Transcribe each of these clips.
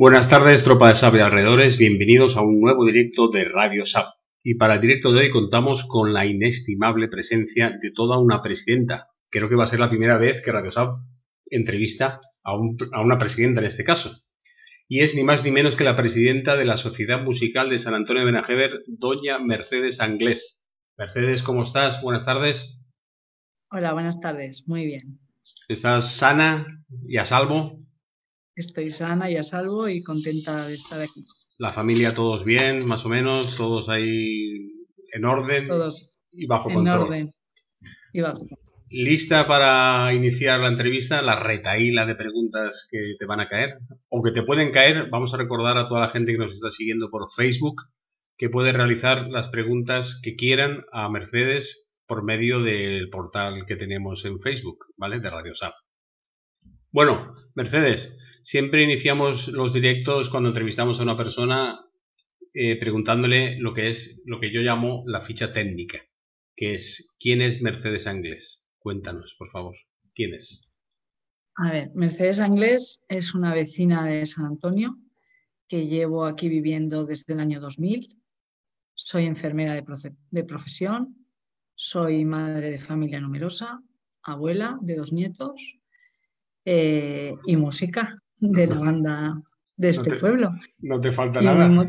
Buenas tardes, tropa de SAP de alrededores, bienvenidos a un nuevo directo de Radio SAP. Y para el directo de hoy contamos con la inestimable presencia de toda una presidenta. Creo que va a ser la primera vez que Radio SAP entrevista a una presidenta en este caso. Y es ni más ni menos que la presidenta de la Sociedad Musical de San Antonio de Benajever, doña Mercedes Anglés. Mercedes, ¿cómo estás? Buenas tardes. Hola, buenas tardes. Muy bien. ¿Estás sana y a salvo? Estoy sana y a salvo y contenta de estar aquí. ¿La familia todos bien, más o menos? ¿Todos ahí en orden? Todos y bajo en control? orden y bajo. ¿Lista para iniciar la entrevista? La retahíla de preguntas que te van a caer o que te pueden caer. Vamos a recordar a toda la gente que nos está siguiendo por Facebook que puede realizar las preguntas que quieran a Mercedes por medio del portal que tenemos en Facebook, ¿vale? De Radio SAP. Bueno, Mercedes, siempre iniciamos los directos cuando entrevistamos a una persona preguntándole lo que yo llamo la ficha técnica, que es ¿quién es Mercedes Anglés? Cuéntanos, por favor, ¿quién es? A ver, Mercedes Anglés es una vecina de San Antonio que llevo aquí viviendo desde el año 2000. Soy enfermera de profesión, soy madre de familia numerosa, abuela de 2 nietos y música de la banda de este pueblo. No te falta Y nada.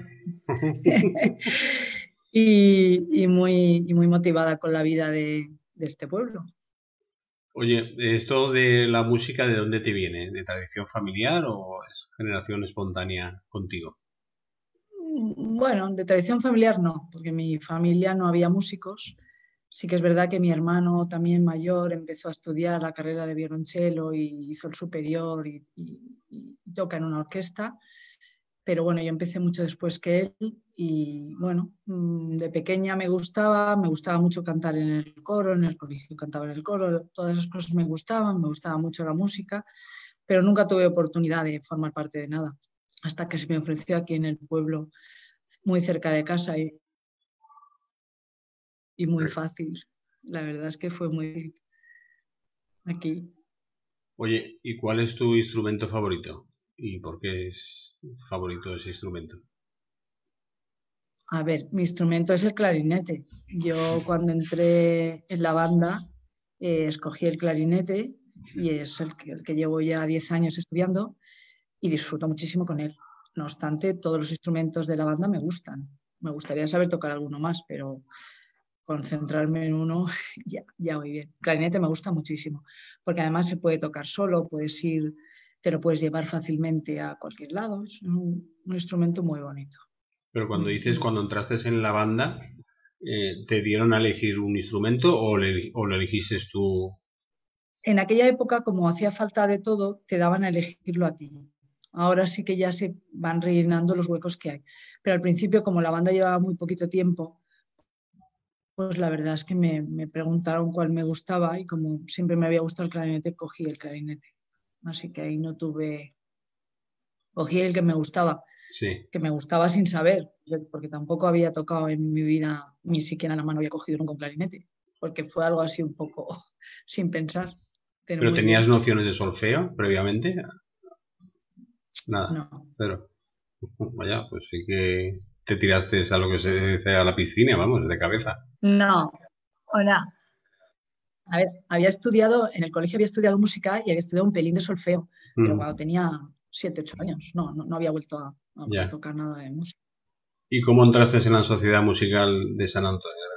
y muy motivada con la vida de este pueblo. Oye, ¿esto de la música de dónde te viene? ¿De tradición familiar o es generación espontánea contigo? Bueno, de tradición familiar no, porque en mi familia no había músicos. Sí que es verdad que mi hermano también mayor empezó a estudiar la carrera de violonchelo y hizo el superior y toca en una orquesta. Pero bueno, yo empecé mucho después que él y bueno, de pequeña me gustaba mucho cantar en el coro, en el colegio cantaba en el coro, todas esas cosas me gustaba mucho la música, pero nunca tuve oportunidad de formar parte de nada, hasta que se me ofreció aquí en el pueblo, muy cerca de casa y muy fácil. La verdad es que fue muy aquí. Oye, ¿y cuál es tu instrumento favorito? ¿Y por qué es favorito ese instrumento? A ver, mi instrumento es el clarinete. Yo cuando entré en la banda escogí el clarinete y es el que llevo ya 10 años estudiando y disfruto muchísimo con él. No obstante, todos los instrumentos de la banda me gustan. Me gustaría saber tocar alguno más, pero concentrarme en uno ya muy bien. Clarinete me gusta muchísimo, porque además se puede tocar solo, te lo puedes llevar fácilmente a cualquier lado. Es un instrumento muy bonito. Pero cuando dices, cuando entraste en la banda, ¿te dieron a elegir un instrumento o lo elegiste tú? En aquella época, como hacía falta de todo, te daban a elegirlo a ti. Ahora sí que ya se van rellenando los huecos que hay. Pero al principio, como la banda llevaba muy poquito tiempo, pues la verdad es que me preguntaron cuál me gustaba y como siempre me había gustado el clarinete, cogí el clarinete. Así que ahí no tuve, cogí el Sí. que me gustaba sin saber, porque tampoco había tocado en mi vida, ni siquiera en la mano había cogido nunca un clarinete, porque fue algo así un poco sin pensar, pero ¿Pero muy tenías bien. nociones de solfeo previamente? Nada, No, cero. Vaya, pues sí que te tiraste a lo que se dice a la piscina, vamos, de cabeza. no, hola. A ver, en el colegio había estudiado música y había estudiado un pelín de solfeo, pero Mm, cuando tenía 7, 8 años, no había vuelto a ya. tocar nada de música. ¿Y cómo entraste en la Sociedad Musical de San Antonio de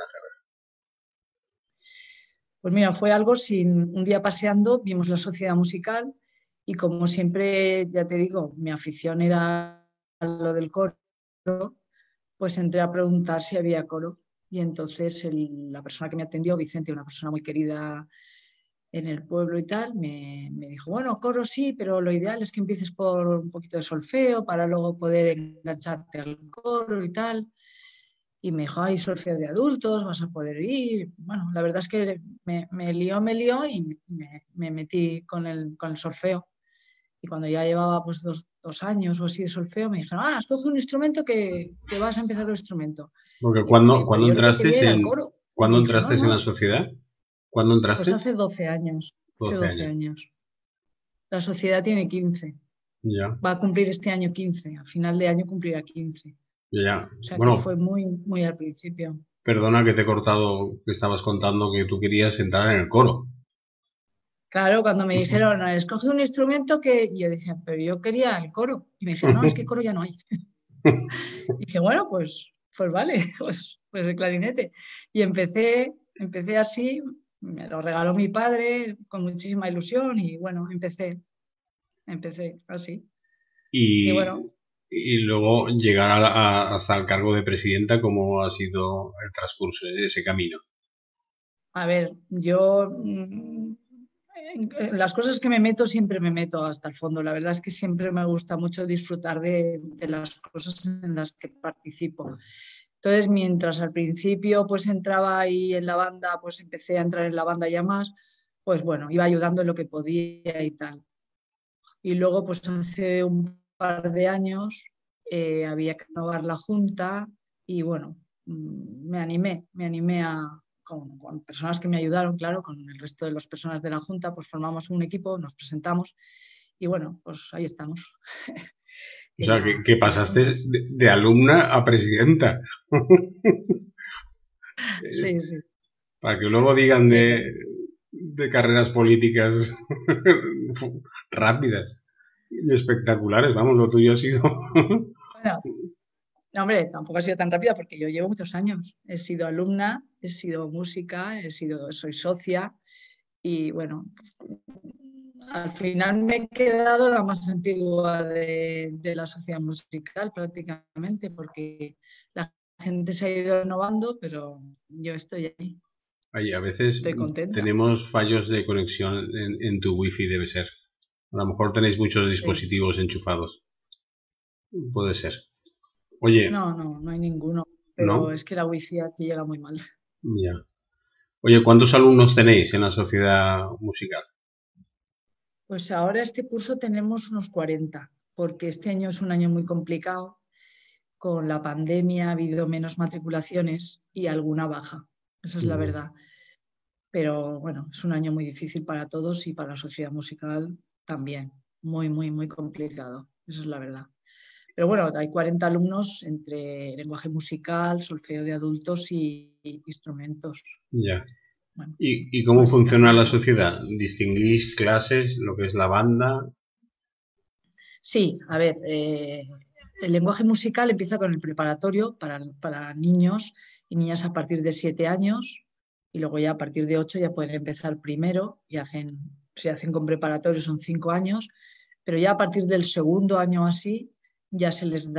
Pues mira, fue algo sin un día paseando, vimos la sociedad musical y como siempre, ya te digo, mi afición era lo del coro, pues entré a preguntar si había coro y entonces la persona que me atendió, Vicente, una persona muy querida en el pueblo y tal, me dijo, bueno, coro sí, pero lo ideal es que empieces por un poquito de solfeo para luego poder engancharte al coro y tal. Y me dijo, hay solfeo de adultos, vas a poder ir. Bueno, la verdad es que me lió y me metí con el solfeo. Y cuando ya llevaba pues dos años o así de solfeo, me dijeron, escoge un instrumento que vas a empezar el instrumento. Porque Y digo, oye, pero cuando yo lo que entraste quería era el coro. Y me cuando dijo, no, entraste en la no, sociedad, ¿cuándo pues entraste? hace 12 años, hace 12 12 años. años. La sociedad tiene 15. Ya, Va a cumplir este año 15, a final de año cumplirá 15. ya. O sea que fue Bueno, muy, muy al principio. perdona que te he cortado, que estabas contando que tú querías entrar en el coro. Claro, cuando me dijeron, escoge un instrumento que yo dije, pero yo quería el coro. Y me dijeron, no, es que coro ya no hay. Y dije, bueno, pues vale, pues el clarinete. Y empecé así, me lo regaló mi padre con muchísima ilusión y bueno, empecé así. Y Y, bueno, y luego llegar hasta el cargo de presidenta, ¿cómo ha sido el transcurso de ese camino? a ver, yo en las cosas que me meto siempre me meto hasta el fondo. La verdad es que siempre me gusta mucho disfrutar de las cosas en las que participo. Entonces, mientras al principio pues entraba ahí en la banda, pues empecé a entrar en la banda ya más, pues bueno, iba ayudando en lo que podía y tal. Y luego, pues hace un par de años había que renovar la junta y bueno, me animé con personas que me ayudaron, claro, con el resto de las personas de la junta, pues formamos un equipo, nos presentamos y bueno, pues ahí estamos O sea, que en la pasaste junta. de alumna a presidenta. Sí, sí, Para que luego digan sí. de carreras políticas rápidas y espectaculares. Vamos, lo tuyo ha sido. Bueno, no, hombre, tampoco ha sido tan rápida porque yo llevo muchos años. He sido alumna, he sido música, soy socia y bueno, al final me he quedado la más antigua de la sociedad musical prácticamente porque la gente se ha ido renovando, pero yo estoy ahí, Oye, a veces estoy contenta. tenemos fallos de conexión en tu wifi, debe ser. A lo mejor tenéis muchos Sí. dispositivos enchufados. Puede ser. Oye, No hay ninguno, pero ¿no? es que la wifi aquí llega muy mal. Ya. Oye, ¿cuántos alumnos tenéis en la sociedad musical? Pues ahora este curso tenemos unos 40 porque este año es un año muy complicado. Con la pandemia ha habido menos matriculaciones y alguna baja. Esa es la Ujú. verdad. Pero bueno, es un año muy difícil para todos y para la sociedad musical también. Muy, muy, muy complicado. Esa es la verdad. Pero bueno, hay 40 alumnos entre lenguaje musical, solfeo de adultos y instrumentos. Ya. Bueno, ¿Y cómo pues funciona estamos la bien. sociedad? ¿Distinguís clases, lo que es la banda? Sí, a ver, el lenguaje musical empieza con el preparatorio para niños y niñas a partir de 7 años y luego ya a partir de 8 ya pueden empezar primero y si hacen con preparatorio son 5 años, pero ya a partir del segundo año así ya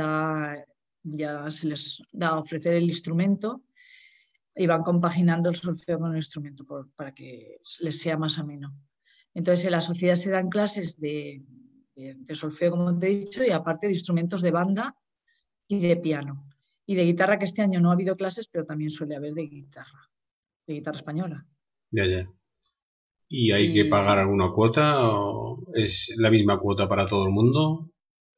se les da a ofrecer el instrumento y van compaginando el solfeo con el instrumento para que les sea más ameno. Entonces, en la sociedad se dan clases de solfeo, como te he dicho, y aparte de instrumentos de banda y de piano. Y de guitarra, que este año no ha habido clases, pero también suele haber de guitarra española. Ya, ya. ¿Y hay que pagar Y alguna cuota o es la misma cuota para todo el mundo?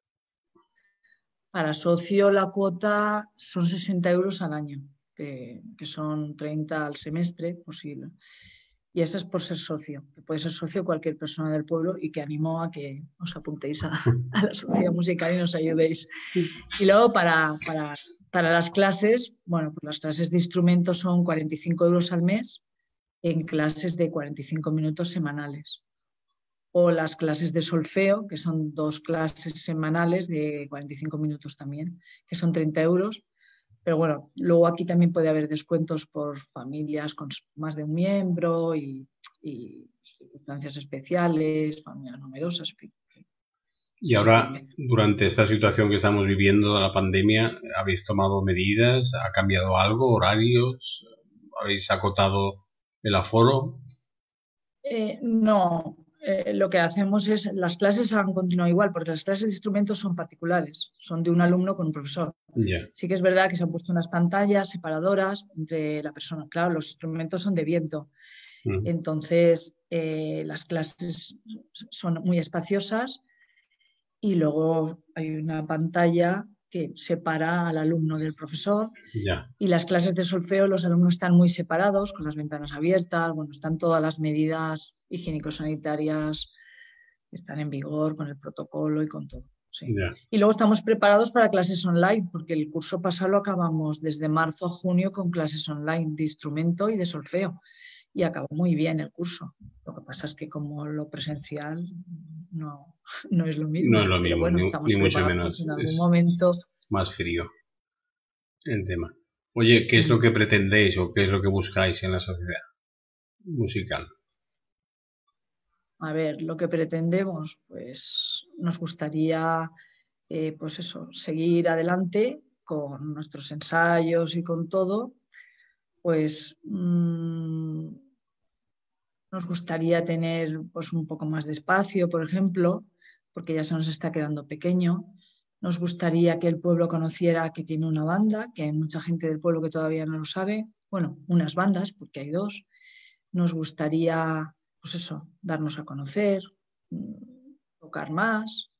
para socio la cuota son 60 euros al año, que son 30 al semestre posible. Y eso es por ser socio, que puede ser socio cualquier persona del pueblo y que animo a que os apuntéis a la sociedad musical y nos ayudéis. Y luego para las clases, bueno, pues las clases de instrumentos son 45 euros al mes en clases de 45 minutos semanales. O las clases de solfeo, que son 2 clases semanales de 45 minutos también, que son 30 euros. Pero bueno, luego aquí también puede haber descuentos por familias con más de un miembro y circunstancias especiales, familias numerosas. Y Se ahora, puede. durante esta situación que estamos viviendo de la pandemia, ¿habéis tomado medidas? ¿Ha cambiado algo? ¿Horarios? ¿Habéis acotado el aforo? No, lo que hacemos es, las clases han continuado igual, porque las clases de instrumentos son particulares, son de un alumno con un profesor. Ya. Sí que es verdad que se han puesto unas pantallas separadoras entre la persona. Claro, los instrumentos son de viento, Mm. entonces las clases son muy espaciosas y luego hay una pantalla que separa al alumno del profesor Ya. y las clases de solfeo los alumnos están muy separados, con las ventanas abiertas, bueno, están todas las medidas higiénico-sanitarias están en vigor con el protocolo y con todo. Sí. Ya. Y luego estamos preparados para clases online, porque el curso pasado lo acabamos desde marzo a junio con clases online de instrumento y de solfeo. Y acabó muy bien el curso. Lo que pasa es que como lo presencial no es lo mismo. No es lo Pero mismo, bueno, ni, estamos ni mucho preparados menos. en algún Es momento. más frío el tema. Oye, ¿qué es lo que pretendéis o qué es lo que buscáis en la sociedad musical? A ver, lo que pretendemos, pues nos gustaría, pues eso, seguir adelante con nuestros ensayos y con todo. Pues nos gustaría tener pues, un poco más de espacio, por ejemplo, porque ya se nos está quedando pequeño. Nos gustaría que el pueblo conociera que tiene una banda, que hay mucha gente del pueblo que todavía no lo sabe. Bueno, unas bandas, porque hay dos. Nos gustaría, pues eso, darnos a conocer, tocar más.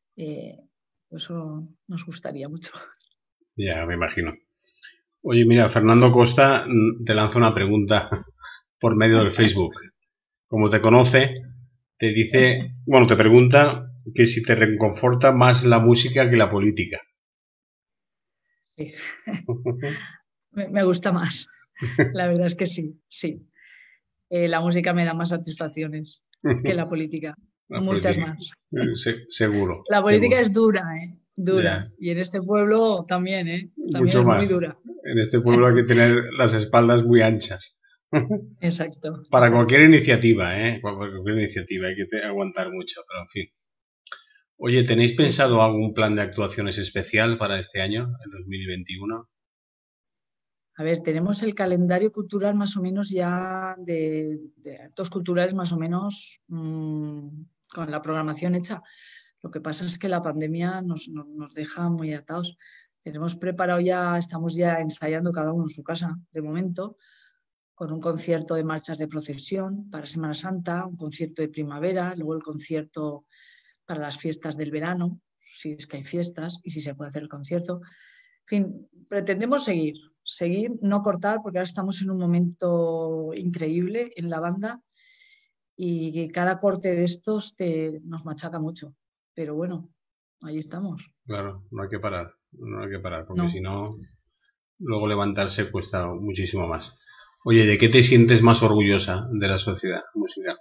Eso nos gustaría mucho. Ya, me imagino. Oye, mira, Fernando Costa te lanza una pregunta por medio del Facebook. Como te conoce, te dice, bueno, te pregunta que si te reconforta más la música que la política. Sí. Me gusta más. La verdad es que sí, sí. La música me da más satisfacciones que la política, La muchas política, más. seguro, La política seguro. es dura, ¿eh? Dura. Ya, Y en este pueblo también, ¿eh? También mucho es muy más. dura. En este pueblo hay que tener las espaldas muy anchas. Exacto, Para cualquier exacto. iniciativa, ¿eh? Para cualquier iniciativa hay que aguantar mucho, pero en fin. Oye, ¿tenéis Sí, pensado sí. algún plan de actuaciones especial para este año, el 2021? A ver, tenemos el calendario cultural más o menos ya de actos culturales más o menos con la programación hecha. Lo que pasa es que la pandemia nos deja muy atados. Tenemos preparado ya, estamos ya ensayando cada uno en su casa de momento, con un concierto de marchas de procesión para Semana Santa, un concierto de primavera, luego el concierto para las fiestas del verano, si es que hay fiestas y si se puede hacer el concierto. En fin, pretendemos seguir, no cortar, porque ahora estamos en un momento increíble en la banda y que cada corte de estos nos machaca mucho. Pero bueno, ahí estamos. Claro, no hay que parar, no hay que parar, porque si No. no, luego levantarse cuesta muchísimo más. Oye, ¿de qué te sientes más orgullosa de la sociedad musical?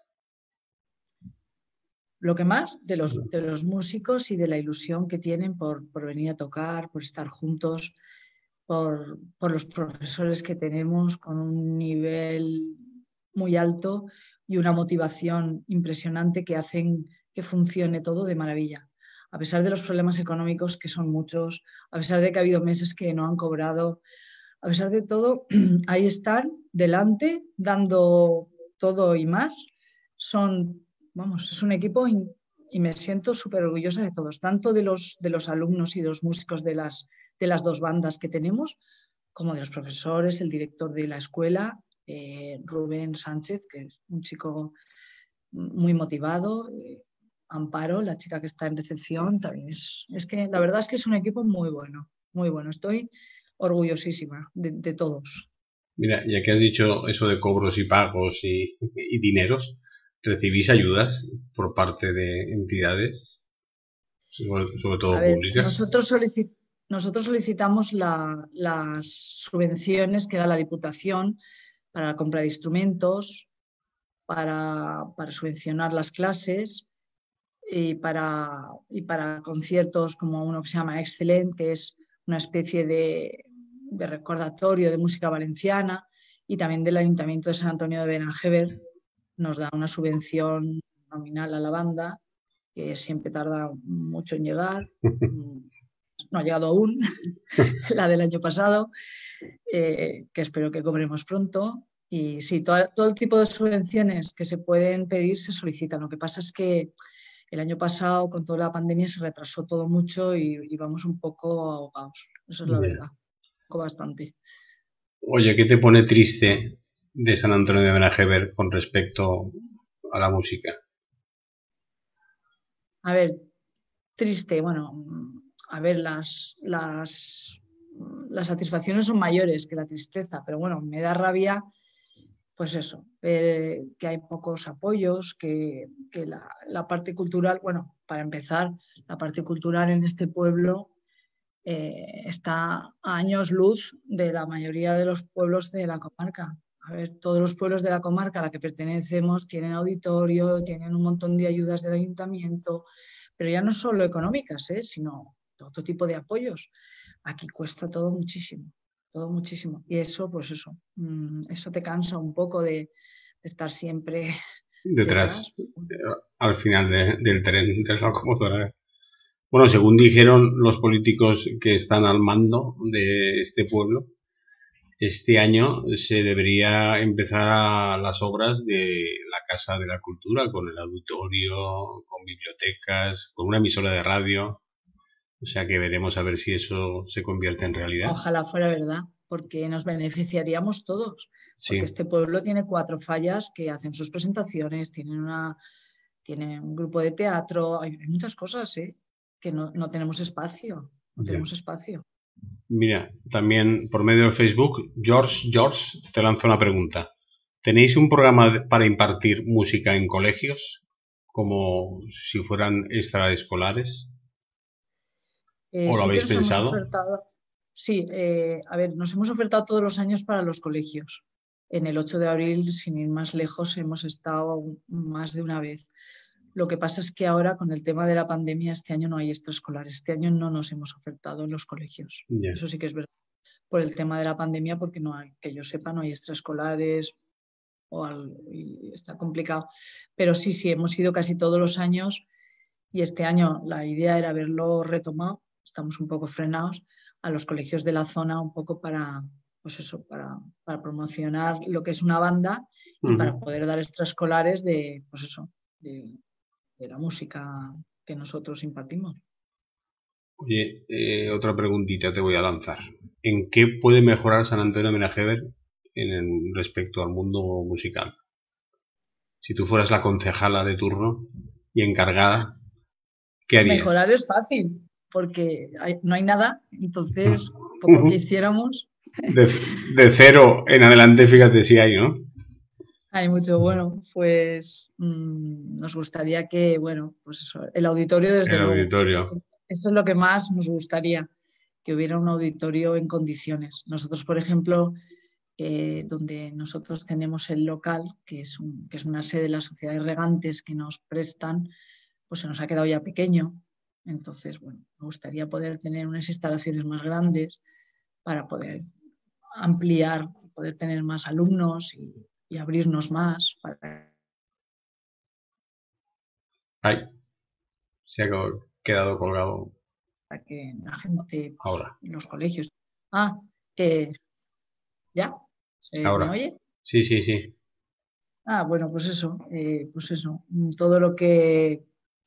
Lo que más de los músicos y de la ilusión que tienen por venir a tocar, por estar juntos, por los profesores que tenemos con un nivel muy alto y una motivación impresionante que hacen que funcione todo de maravilla. A pesar de los problemas económicos, que son muchos, a pesar de que ha habido meses que no han cobrado, a pesar de todo, ahí están delante dando todo y más. Vamos, es un equipo y me siento súper orgullosa de todos, tanto de los alumnos y de los músicos de las dos bandas que tenemos, como de los profesores, el director de la escuela, Rubén Sánchez, que es un chico muy motivado, Amparo, la chica que está en recepción, también es que la verdad es que es un equipo muy bueno, muy bueno. Estoy orgullosísima de todos. Mira, ya que has dicho eso de cobros y pagos y dineros, ¿recibís ayudas por parte de entidades, sobre A todo ver, públicas? nosotros solicitamos las subvenciones que da la Diputación para la compra de instrumentos, para subvencionar las clases y para conciertos como uno que se llama Excellent, que es una especie de recordatorio de música valenciana, y también del Ayuntamiento de San Antonio de Benajever nos da una subvención nominal a la banda, que siempre tarda mucho en llegar. No ha llegado aún, la del año pasado, que espero que cobremos pronto. Y sí, todo el tipo de subvenciones que se pueden pedir se solicitan. Lo que pasa es que el año pasado, con toda la pandemia, se retrasó todo mucho y vamos un poco ahogados. Eso es la Yeah. verdad, un poco bastante. Oye, ¿qué te pone triste de San Antonio de Benajever con respecto a la música? A ver, triste, bueno, a ver, las satisfacciones son mayores que la tristeza, pero bueno, me da rabia pues eso, ver que hay pocos apoyos, que la parte cultural, bueno, para empezar, la parte cultural en este pueblo está a años luz de la mayoría de los pueblos de la comarca. A ver, todos los pueblos de la comarca a la que pertenecemos tienen auditorio, tienen un montón de ayudas del ayuntamiento, pero ya no solo económicas, sino otro tipo de apoyos. Aquí cuesta todo muchísimo. Y eso, pues eso te cansa un poco de estar siempre Detrás, detrás. al final del tren, de la locomotora. Bueno, según dijeron los políticos que están al mando de este pueblo, este año se debería empezar a las obras de la Casa de la Cultura, con el auditorio, con bibliotecas, con una emisora de radio. O sea que veremos a ver si eso se convierte en realidad. Ojalá fuera verdad, porque nos beneficiaríamos todos, porque Sí. este pueblo tiene 4 fallas que hacen sus presentaciones, tiene un grupo de teatro, hay muchas cosas, que no tenemos espacio, no Ya. tenemos espacio. Mira, también por medio de Facebook, George te lanza una pregunta. ¿Tenéis un programa para impartir música en colegios? Como si fueran extraescolares. ¿O lo Sí que habéis nos hemos pensado? ofertado, sí, a ver, nos hemos ofertado todos los años para los colegios. En el 8 de abril, sin ir más lejos, hemos estado más de una vez. Lo que pasa es que ahora, con el tema de la pandemia, este año no hay extraescolares. Este año no nos hemos ofertado en los colegios. Ya. Eso sí que es verdad. Por el tema de la pandemia, porque no hay, que yo sepa, no hay extraescolares y está complicado. Pero sí, hemos ido casi todos los años y este año la idea era haberlo retomado. Estamos un poco frenados a los colegios de la zona, un poco para, pues eso, para promocionar lo que es una banda y para poder dar extraescolares de, pues eso, de la música que nosotros impartimos. Oye, otra preguntita te voy a lanzar. ¿En qué puede mejorar San Antonio de Benajever respecto al mundo musical? Si tú fueras la concejala de turno y encargada, ¿qué harías? Mejorar es fácil, porque no hay nada, entonces poco que hiciéramos. De cero en adelante, fíjate si hay, ¿no? Hay mucho. Bueno, pues nos gustaría que, bueno, pues eso, el auditorio desde El luego. auditorio. Eso es lo que más nos gustaría, que hubiera un auditorio en condiciones. Nosotros, por ejemplo, donde nosotros tenemos el local, que es una sede de las sociedades regantes que nos prestan, pues se nos ha quedado ya pequeño. Entonces, bueno, me gustaría poder tener unas instalaciones más grandes para poder ampliar, poder tener más alumnos y abrirnos más. Ay, se ha quedado colgado Para que la gente, pues, ahora. en los colegios. ¿Ya? ¿Me Ahora. oye? Sí, sí, sí. Bueno, pues eso, todo lo que...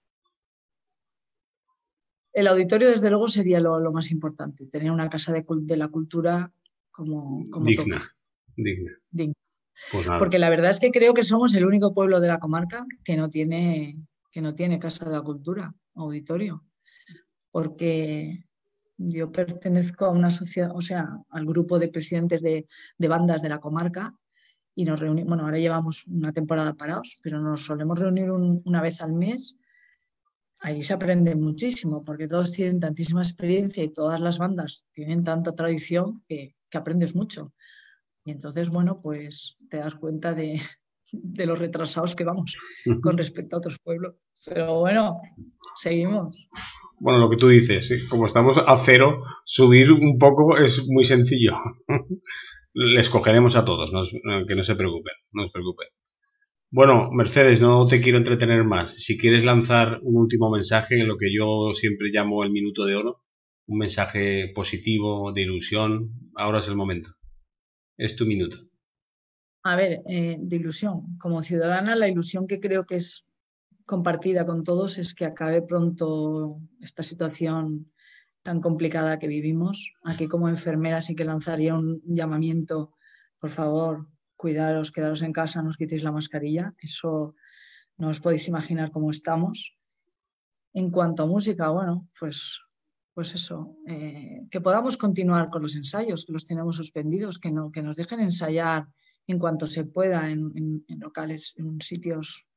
El auditorio, desde luego, sería lo más importante, tener una casa de la cultura como Digna, toca. digna. Digna. Pues nada. Porque la verdad es que creo que somos el único pueblo de la comarca que no tiene casa de la cultura, auditorio. Porque yo pertenezco a una sociedad, o sea, al grupo de presidentes de bandas de la comarca y nos reunimos, bueno, ahora llevamos una temporada parados, pero nos solemos reunir una vez al mes. Ahí se aprende muchísimo porque todos tienen tantísima experiencia y todas las bandas tienen tanta tradición que aprendes mucho. Y entonces, bueno, pues te das cuenta de los retrasados que vamos con respecto a otros pueblos. Pero bueno, seguimos. Bueno, lo que tú dices, como estamos a cero, subir un poco es muy sencillo. Les cogeremos a todos, que no se preocupen, no os preocupen. Bueno, Mercedes, no te quiero entretener más. Si quieres lanzar un último mensaje, en lo que yo siempre llamo el minuto de oro, un mensaje positivo, de ilusión, ahora es el momento. Es tu minuto. A ver, de ilusión. Como ciudadana, la ilusión que creo que es compartida con todos es que acabe pronto esta situación tan complicada que vivimos. Aquí como enfermera sí que lanzaría un llamamiento, por favor, cuidaros, quedaros en casa, no os quitéis la mascarilla. Eso no os podéis imaginar cómo estamos. En cuanto a música, bueno, pues eso, que podamos continuar con los ensayos, que los tenemos suspendidos, que nos dejen ensayar en cuanto se pueda en locales, en sitios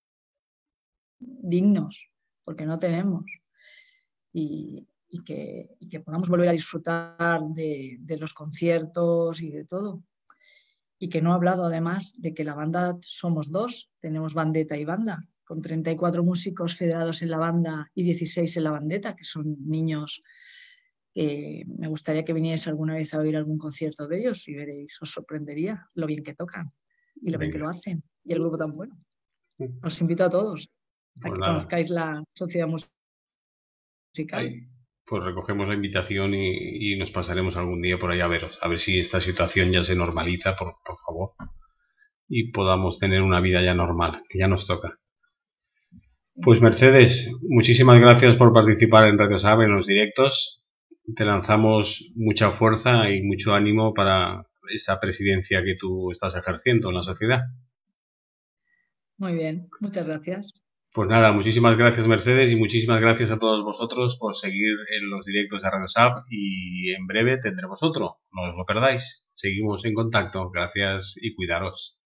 dignos, porque no tenemos. Y que podamos volver a disfrutar de los conciertos y de todo. Y que no he hablado además de que la banda somos dos, tenemos bandeta y banda, con 34 músicos federados en la banda y 16 en la bandeta, que son niños que me gustaría que vinierais alguna vez a oír algún concierto de ellos y veréis, os sorprendería lo bien que tocan y lo bien que lo hacen y el grupo tan bueno. Os invito a todos a que conozcáis la sociedad musical. Ahí, pues recogemos la invitación y nos pasaremos algún día por ahí a veros, a ver si esta situación ya se normaliza, por favor, y podamos tener una vida ya normal, que ya nos toca. Sí. Pues Mercedes, muchísimas gracias por participar en Radio Sab, en los directos. Te lanzamos mucha fuerza y mucho ánimo para esa presidencia que tú estás ejerciendo en la sociedad. Muy bien, muchas gracias. Pues nada, muchísimas gracias Mercedes y muchísimas gracias a todos vosotros por seguir en los directos de Radio Sab y en breve tendremos otro, no os lo perdáis. Seguimos en contacto, gracias y cuidaros.